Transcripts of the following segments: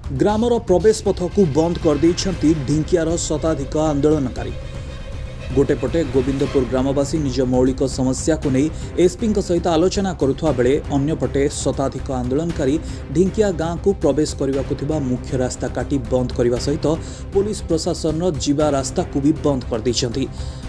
Grammar प्रवेश पथ को बंद कर देइछंती ढिंकियार शताधिक आंदोलनकारी। गोटेपटे गोविंदपुर ग्रामवासी निज मौलिक समस्या को नहीं एसपी सहित आलोचना करुवा बेले अन्यपटे शताधिक आंदोलनकारी ढिंकिया गाँव को प्रवेश करने मुख्य रास्ता काटी बंद करने सहित पुलिस प्रशासन जीवा रास्ता को भी बंद कर देइछंती।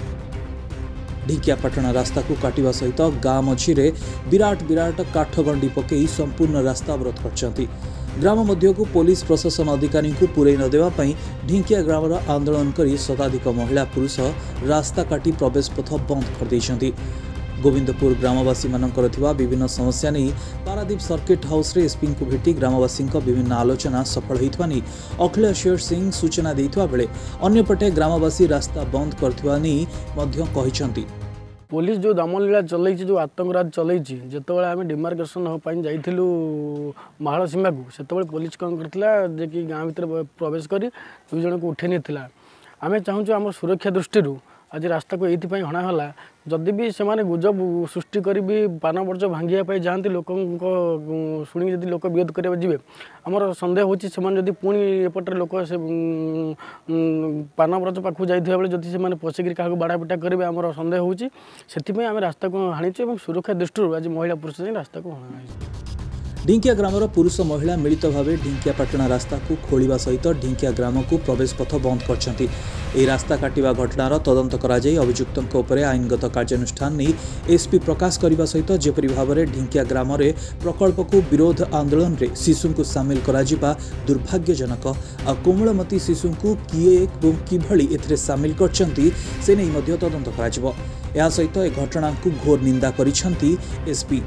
ढिंकियापाटना रास्ता को काटिबा सहित गाँ मझिरे विराट विराट काठगंडी पकई संपूर्ण रास्ता अवरोध करछंती। ग्राम मध्य को पुलिस प्रशासन अधिकारी को पुरई न देवा पई ढिंकिया ग्रामर आंदोलन करी शताधिक महिला पुरुष रास्ता काटी प्रवेश पथ बंद कर देइछंती। गोविंदपुर ग्रामवासी मानकर थिबा विभिन्न समस्या नहीं पारादीप सर्किट हाउस रे एसपी को भेटी ग्रामवासी विभिन्न आलोचना सफल होइतबा नि अखिलेश्वर सिंह सूचना देइतबा बेले अन्यपटे ग्रामवासी रास्ता बंद करथिबा नि मध्य कहिसंती। पुलिस जो दमनलीला चलई जो आतंकराज चलई जितेबाला आम डिमार्केसन होपाई जाइलु महाल सीमा को से पुलिस कौन करथिला जे कि गाँव भीतर प्रवेश कर दुई जन को उठे नहीं आम चाहूँ आम सुरक्षा दृष्टि आज रास्ता को ये हणाला जदि भी से गुजब सृष्टि करी पान वर्ज भांगिया जाती लोक शुणी जब लोक विरोध करा जी आमर सन्देह होती पुणी एपटे लोक से पान वर्ज पाक जाइए बेले जदि से पशिक क्या बाड़ापिटा करेंगे आमर सन्देह होती आम रास्ता को हाणीचे सुरक्षा दृष्टि आज महिला पुरुष रास्ता को हणाई। ढिंकिया ग्रामर पुरुष महिला मिलित भाव ढिंकियापाटना रास्ता को खोलिबा सहित ढिंकिया ग्राम को प्रवेश पथ बंद करछंती। एही रास्ता काटिबा घटनार तदंत करा जाय अभियुक्तों उपरे आईनगत कार्यानुष्ठान नहीं एसपी प्रकाश करने सहित जेपरि भाव में ढिंकिया ग्राम प्रकल्प को विरोध आंदोलन रे शिशु को सामिल करा जिबा दुर्भाग्यजनक आ कोमलमती शिशु को किए किभली एथिरे सामिल करछंती से नहीं मध्य तदंत करा जिवो। या सहित ए घटना को घोर निंदा करिसंती एसपी।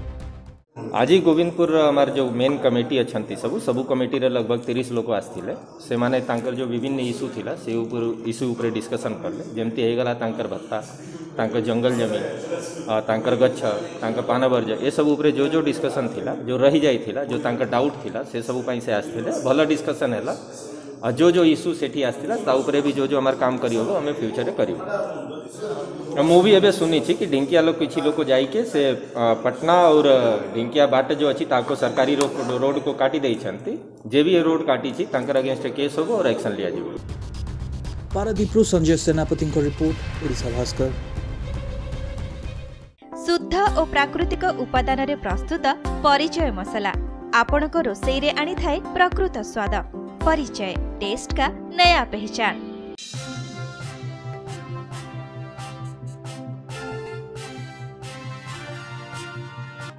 आज गोविंदपुर आमार जो मेन कमिटी अच्छा सबू कमिटी रे लगभग 30 लोक आसते से माने तांकर जो विभिन्न इश्यू थिला से इश्यू उपर डिस्कसन करले जेमती हेगला तांकर भत्ता तांकर जंगल जमीन तांकर गच्छ तांकर पान वर्ज ए सब उपर जो डिस्कसन थिला जो रही जाइथिला जो तांकर डाउट थिला से सब पई से आसते भल डिस्कसन हैला जो इश्यू सेठी आसतिला ता उपरे भी जो आमार काम करी होबो हमें फ्यूचर रे करियो। मु भी एबे सुनी छी कि ढिंकिया लोग किछि लोग जाइके से पटना और ढिंकिया बाट जो अछि ताको सरकारी रोड को काटी देइ छंती जे भी रोड काटी छी तांकर अगेंस्ट केस होबो और एक्शन लिया जिवो। पारादीपरु संजय सेनापति को रिपोर्ट ओडिशा भास्कर। शुद्ध और प्राकृतिक उपादान रे प्रस्तुत परिचय मसला आपनको रोसई रे आनी थाए प्रकृत स्वाद। परिचय टेस्ट का नया पहचान।